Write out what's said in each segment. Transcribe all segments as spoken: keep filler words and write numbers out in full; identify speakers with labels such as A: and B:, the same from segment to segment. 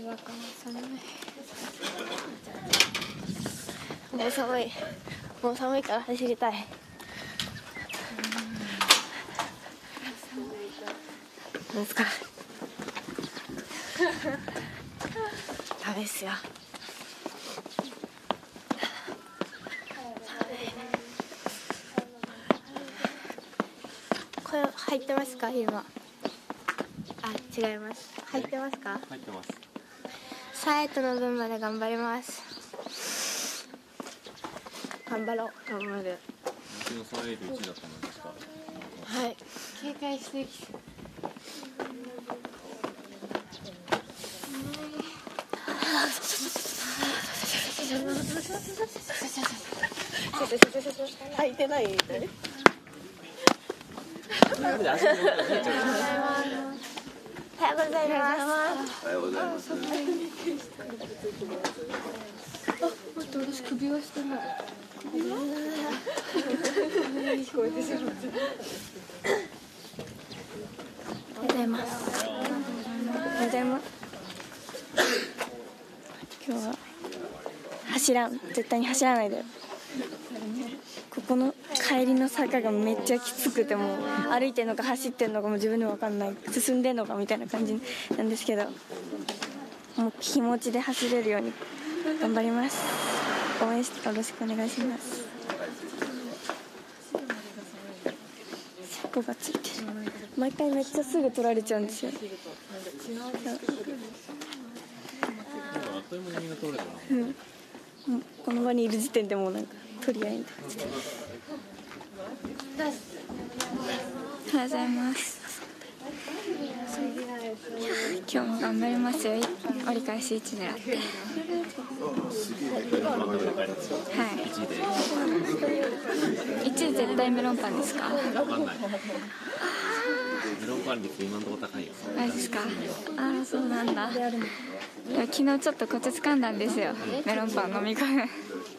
A: だから寒い。もう寒い。もう寒いから走りたい。なんですか。ダメっすよ。声入ってますか今。あ、違います。入ってますか。
B: 入ってます。
A: サエトの分まで頑張ります。頑張ろう。頑張る。
B: うちのサエイトいちだったんですか。
A: はい。警戒してきて。履いてないみたい。おはようございます。おはようございます。
C: おはようございます。
A: あ、待って私首輪してない。首輪？聞こえてしまった。おはようございます。おはようございます。今日は走らん、絶対に走らないで。ここの帰りの坂がめっちゃきつくて、もう歩いてんのか走ってんのかも自分でも分かんない、進んでんのかみたいな感じなんですけど、もう気持ちで走れるように頑張ります。応援してよろしくお願いします。車庫がついてる。毎回めっちゃすぐ取られちゃうんですよ。
B: あっという間にみんな取れたな。
A: うん、もうこの場にいる時点でもうなんか取り合いみたいな。おはようございます。今日も頑張りますよ。折り返しいち狙って。はい。いち絶対メロンパンですか？
B: わかんない。メロンパン率今のところ高いよ。
A: マジですか？ああ、そうなんだ。いや昨日ちょっとコツ掴んだんですよ。メロンパン飲み込む。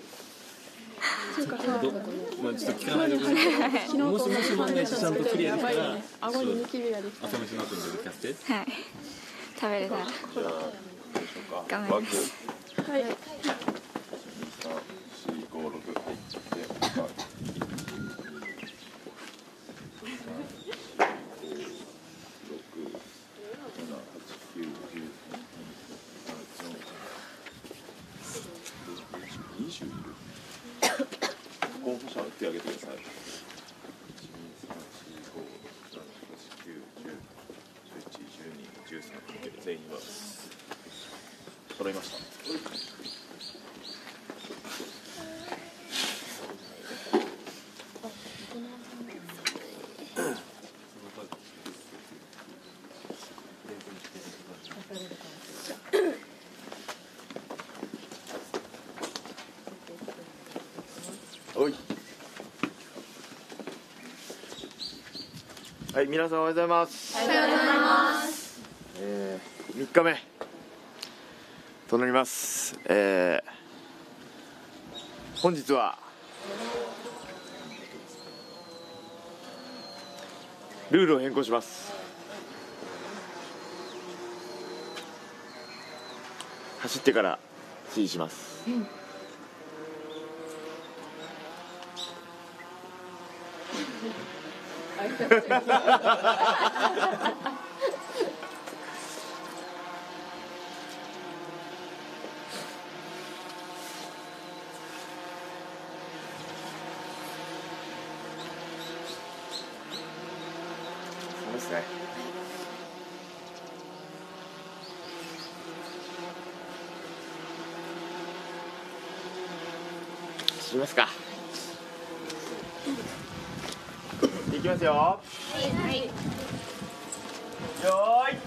B: どまあちょっと聞かないでください。もしもし万が一ちゃんとクリアできたら、朝飯の後に出て聞かせて。
A: はい。食べれたら頑張ります。はい。
C: 候補者手を挙げてください。全員います。揃いました。おい。はい、皆さんおはようございます。
A: おはようございます。
C: えー、みっかめとなります。えー、本日はルールを変更します。走ってから指示します。うんそうですね。走りますか。いきますよ。はい。よーい。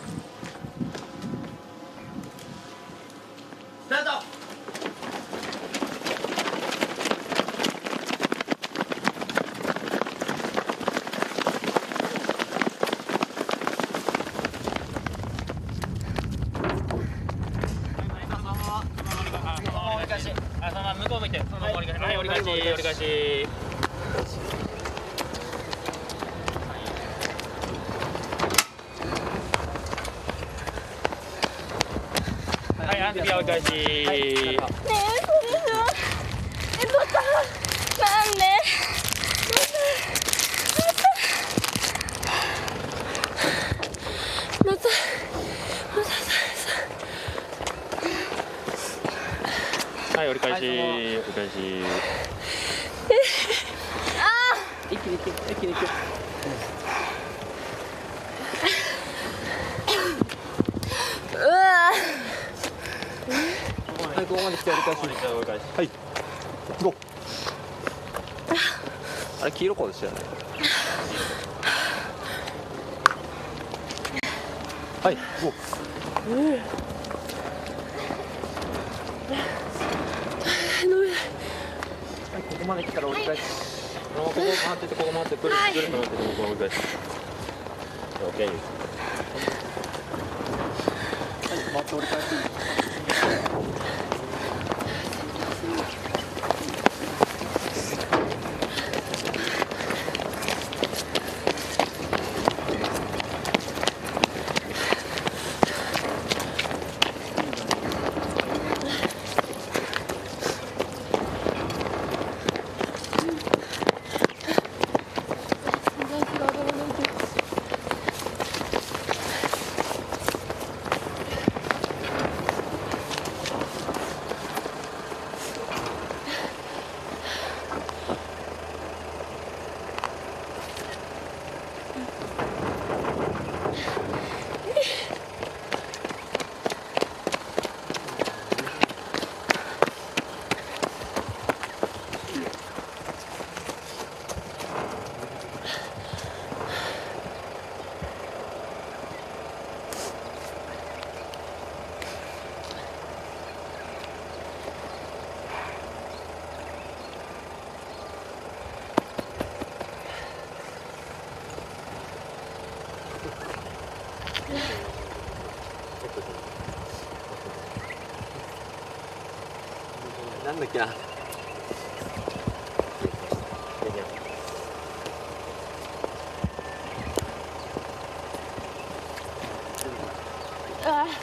C: スタート。
B: あ、そのまま向こう向いて、そのまま折り返し、はい、折り返し、折り返し。 はい、次折り返し。
A: ねえ、嘘でしょ。え、どうしたなんでまたまた
B: はい、折り返し、折り返し。
A: あ
D: 一気に行く一気に行く。
A: うわ
D: はい、ここまで来て折り返し。
B: 折り返し。
D: はい。ゴー。あれ黄色コードしたよね。はい、ゴー。はい、ここまで来たら折り返し。ここ回ってて、ここ回って、くるくる回ってて、ここ折り返し。オッケー。はい、回って折り返し。なんだっけな。
A: あ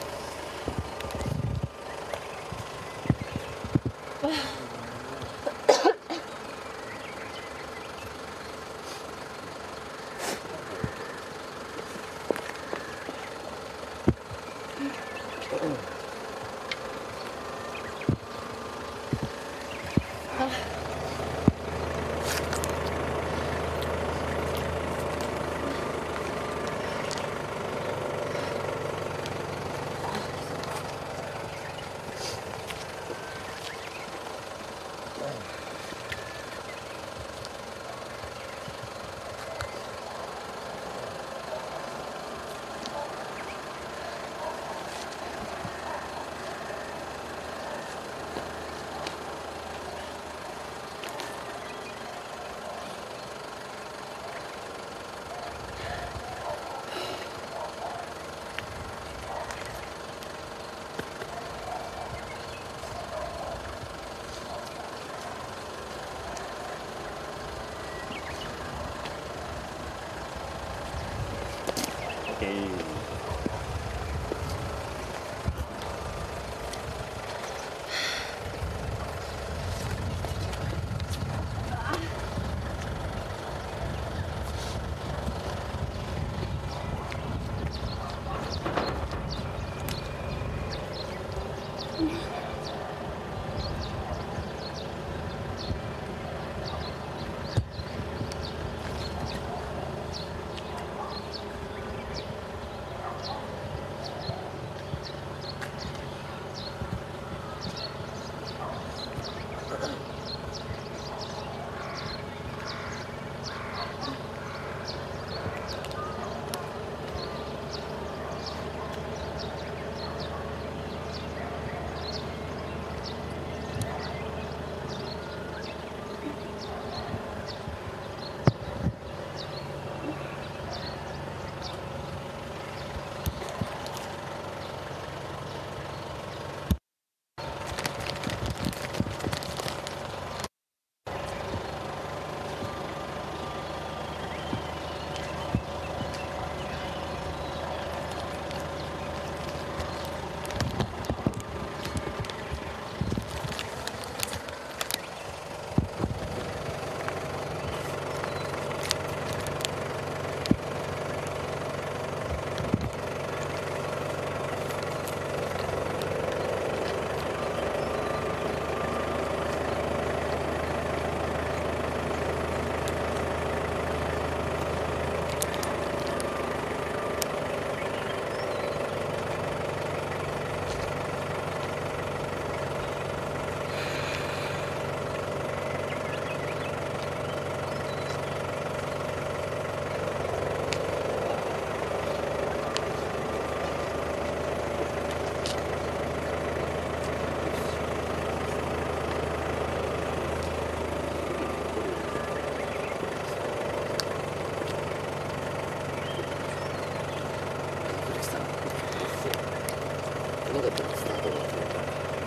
C: なかったらスタートが忘れた。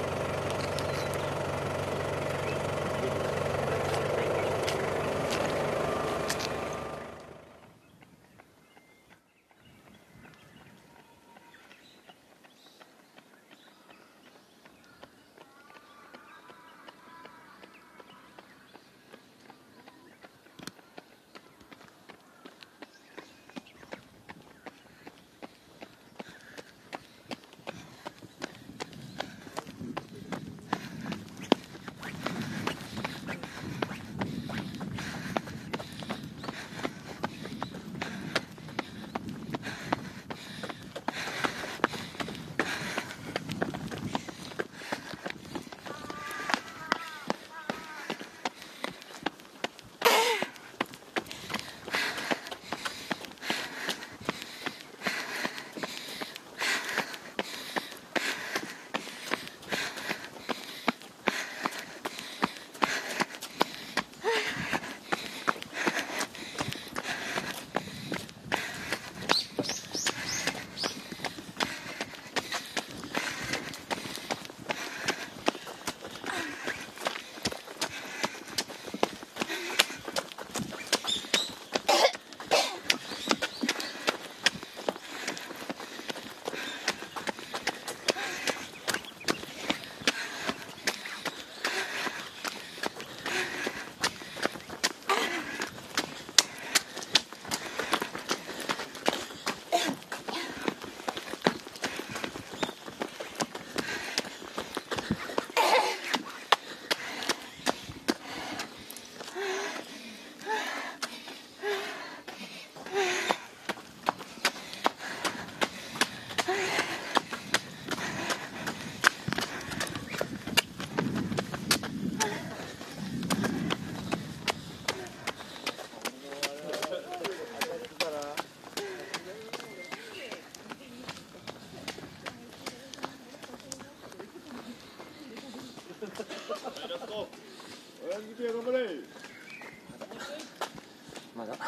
D: まだ。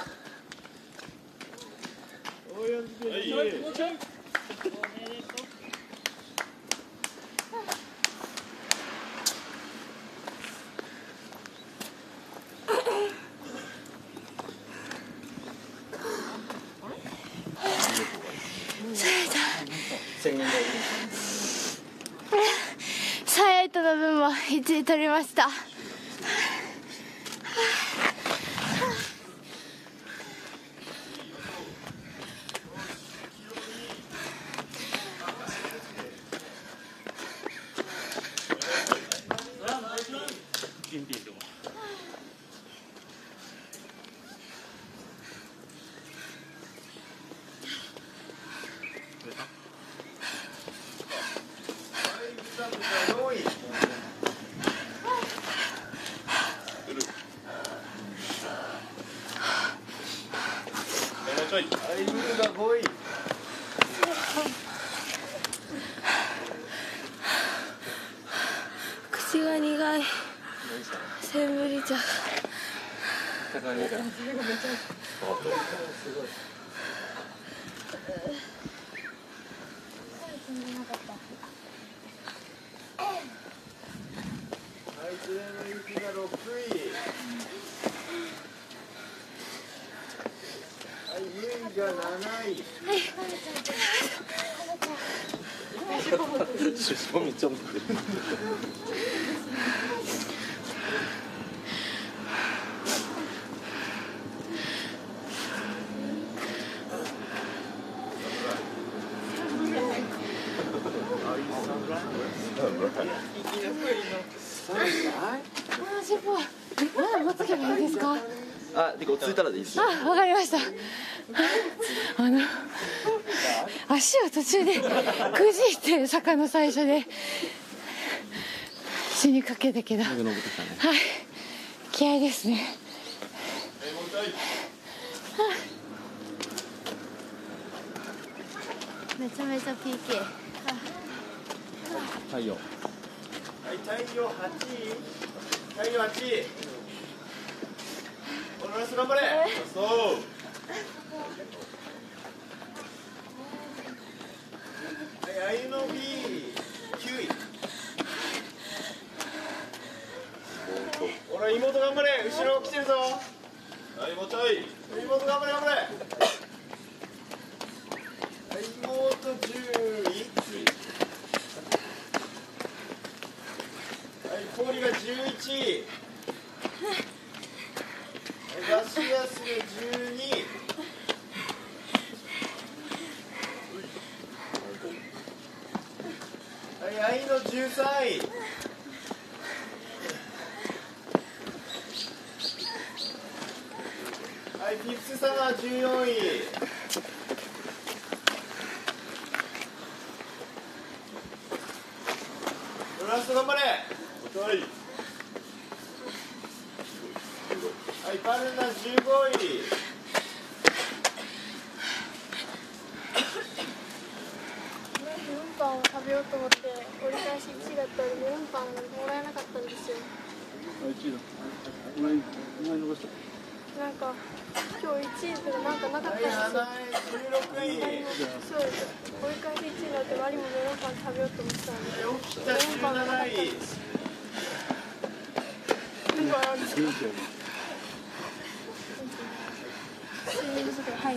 D: 宣言通り。
A: サイエイトの分もいちい取りました。口が苦い。センブリ茶。
D: 尻尾めっちゃ持ってる。
A: 尻尾はまだ持っとけばいいですか？
D: あ、で、落ち着いたらでいいです。
A: あ、わかりました。あの足を途中でくじいて坂の最初で死にかけたけど、はい、気合いですね。めちゃめちゃ ピーケー。
D: 太陽。はい、太陽はちい。太陽はちい。このラスト頑張れ。そう。はい、あゆの B。
C: きゅうい。ほら妹頑張れ、後ろ来てるぞ。はい妹、はい妹頑張れ頑張れ。はい妹じゅうい。はい氷がじゅういち。ガシアスがじゅうに。はい愛のじゅうさんい。はい、フィフスサマーじゅうよんい。ラスト頑張れ。はい。はい、パルナじゅうごい。
E: メロンパンを食べようと思って折り返しいちいだったのでメロンパンをもらえなかったんですよ。いちいだ。なんか今日いちいとかなんかなかったんですよ。
C: はい、じゅうろくい。
E: そうです。折り返しいちいになってワリもメロンパン食べようと思ってたんで、
C: 起きたじゅうなない。
E: はい。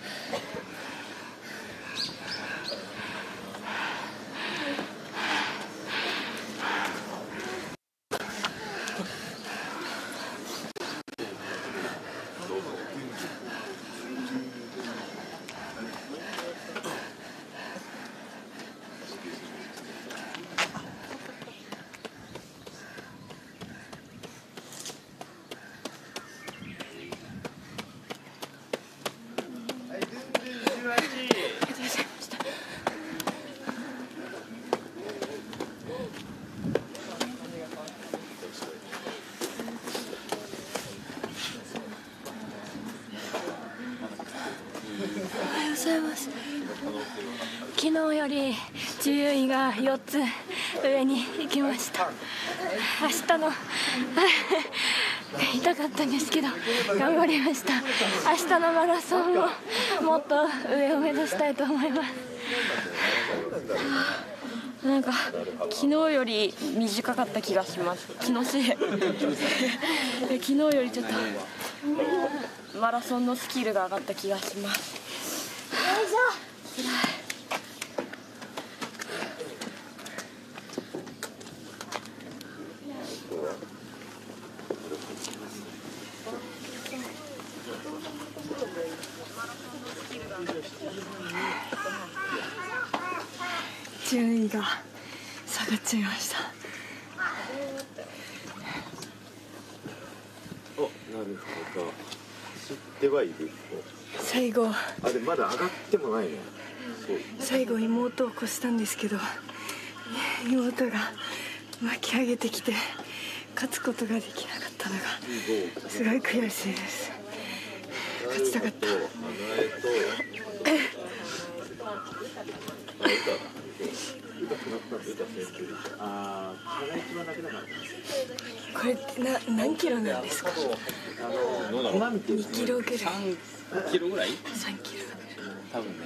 A: ございます。昨日より順位がよっつ上に行きました。明日の痛かったんですけど頑張りました。明日のマラソンももっと上を目指したいと思います。なんか昨日より短かった気がします。気のせい昨日よりちょっとマラソンのスキルが上がった気がします。順位が下がっちゃいました。
C: お、なるほど。知ってはいる。
A: 最後
C: あ、でまだ上がってもないね。
A: 最後妹を越したんですけど、妹が巻き上げてきて勝つことができなかったのがすごい悔しいです。勝ちたかった。これってな何キロなんですか？にキロぐらい。さんキロぐらい？さんキロ。多分ね。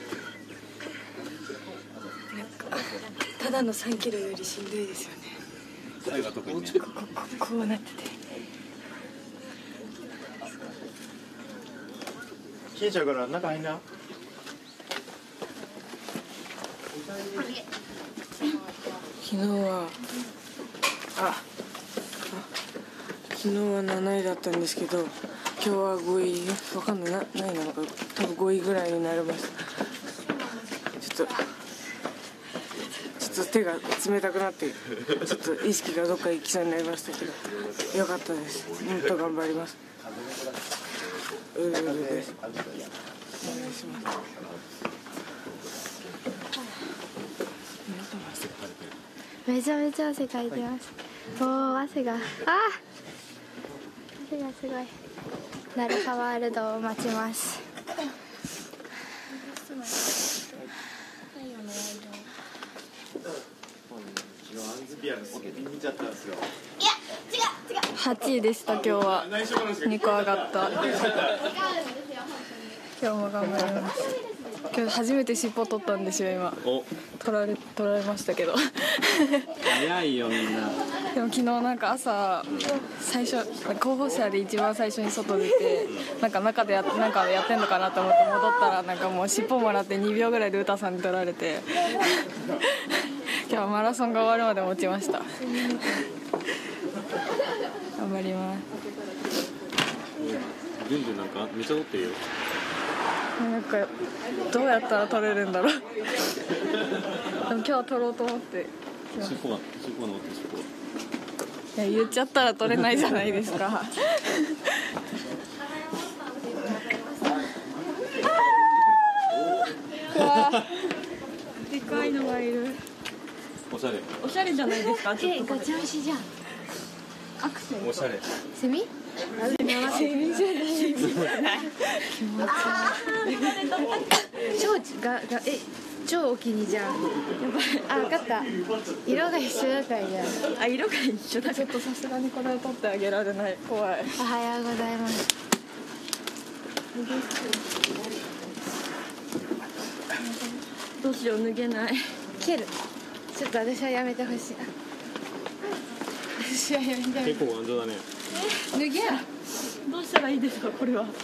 A: なんかただのさんキロよりしんどいですよね。最後は特にね。ここここうなってて。
C: 消えちゃうから中入んな。
A: 昨日はああ昨日はなないだったんですけど、今日はごい、わかんない、な何なのか多分ごいぐらいになりました。ちょっとちょっと手が冷たくなってちょっと意識がどっか行きそうになりましたけど、よかったです。もっと頑張ります。うるうるです。お願いします。
E: めちゃめちゃ汗かいてます。おー、汗が、あ汗がすごい。ナルカワールドを待ちます。はちいでした。今日はにこ上がった。今日も頑張ります。
F: 今日初めて尻尾取ったんですよ今。
B: お
F: 取られ取られましたけど。
B: 早いよみんな。
F: でも昨日なんか朝最初候補者で一番最初に外出てなんか中でやなんかやってんのかなと思って戻ったらなんかもう尻尾もらってにびょうぐらいで歌さんに取られて今日はマラソンが終わるまで持ちました。頑張ります。
B: ジュンジュンなんかめっちゃ取ってるよ。
F: なんかどうやったら取れるんだろう。でも今日は取ろうと思って
B: 尻尾が尻尾が残ってる尻尾が。
F: いや言っちゃったら取れないじゃないですか。うわでかいのがいる。
B: おしゃれ。
F: おしゃれじゃないですか。ちょっと
E: ガチムシじゃん。
F: アクセント。
B: おしゃれ。
E: セミ？
F: セミじゃない。セミじゃない。気持ち
E: 超ががえ超お気にじゃん。あ、分かった。色が一緒だからじゃん。
F: あ色が一緒だ。ちょっとさすがにこれを取ってあげられない。怖い。
E: おはようございます。
F: どうしよう脱げない。
E: 蹴る。ちょっと私はやめてほしい。私はやめてほしい。
B: 結構頑丈だね。
E: 脱げや。
F: どうしたらいいですかこれは。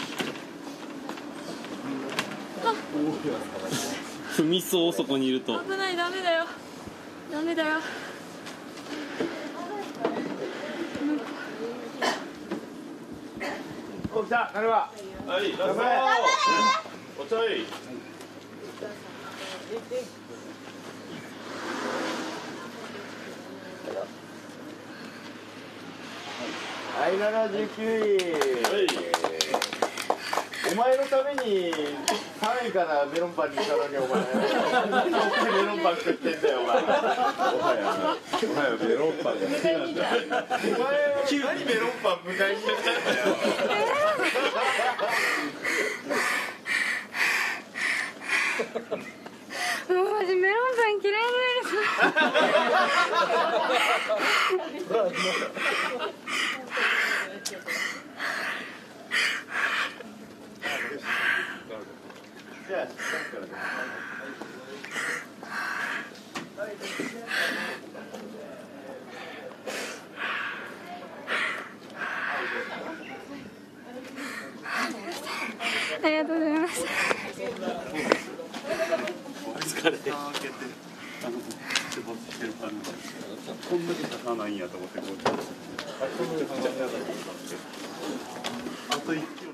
B: 踏みそうそこにいると。
F: 危ないダメだよ。ダメだよ。
C: お来た、なるわ。
B: はい、頑
C: 張れ。
B: おちょい。
C: はい、ななじゅうきゅうい。お前のためにさんいからメロンパンにしたのにお前メロンパン食ってんだよお前。お前お前メロンパンが好きなんだ。お前は何メロンパン迎えに行ったんだよ。
E: もうマジメロンパン嫌いなんです。
C: じゃあ
E: ありがとうございます。
B: 疲れて。こんだけ咲かないんやと思ってこう。あと一票。